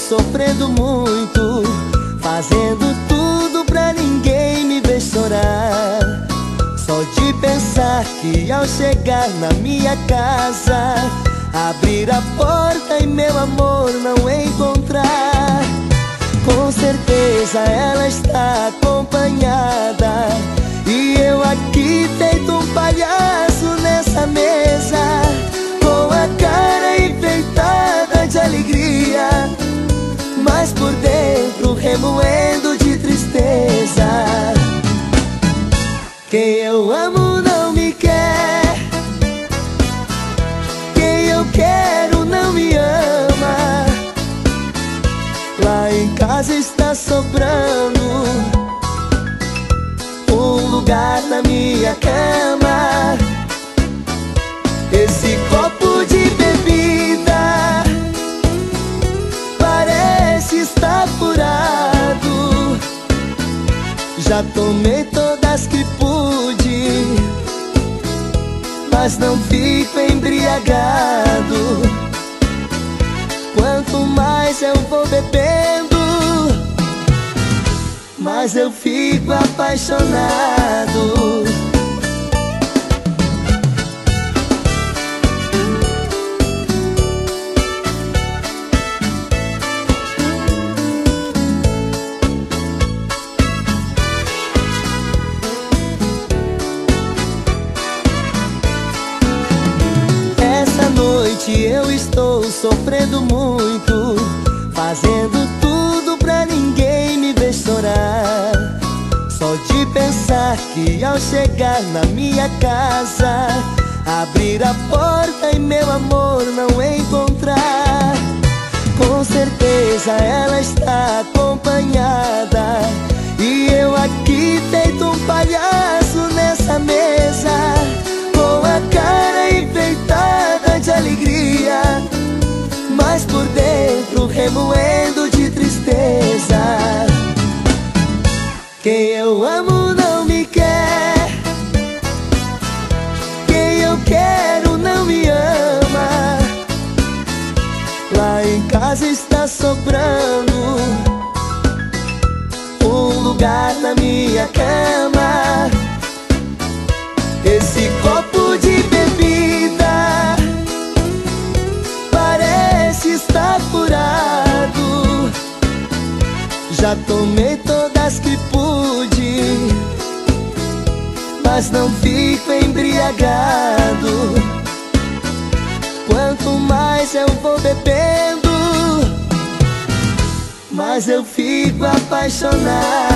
sofrendo muito, fazendo tudo pra ninguém me ver chorar. Só de pensar que ao chegar na minha casa, abrir a porta e meu amor não encontrar. Com certeza ela está acompanhada, e eu aqui feito um palhaço nessa mesa, com a cara enfeitada de alegria, mas por dentro remoendo de tristeza. Quem eu amo não me quer, quem eu quero não me ama. Lá em casa está sobrando um lugar na minha cama. Esse copo de bebida parece estar furado. Já tomei todas que pude, mas não fico embriagado. Quanto mais eu vou bebendo, mais eu fico apaixonado. Eu estou sofrendo muito, fazendo tudo pra ninguém me ver chorar. Só de pensar que ao chegar na minha casa, abrir a porta e meu amor não encontrar. Com certeza ela está acompanhada, e eu aqui feito um palhaço nessa mesa, com a cara enfeitada de alegria, mas por dentro remoendo de tristeza. Quem eu amo não me quer, quem eu quero não me ama. Lá em casa está sobrando um lugar na minha cama. Esse copo de bebida parece estar furado. Já tomei todas que pude, mas não fico embriagado. Quanto mais eu vou bebendo, mais eu fico apaixonado.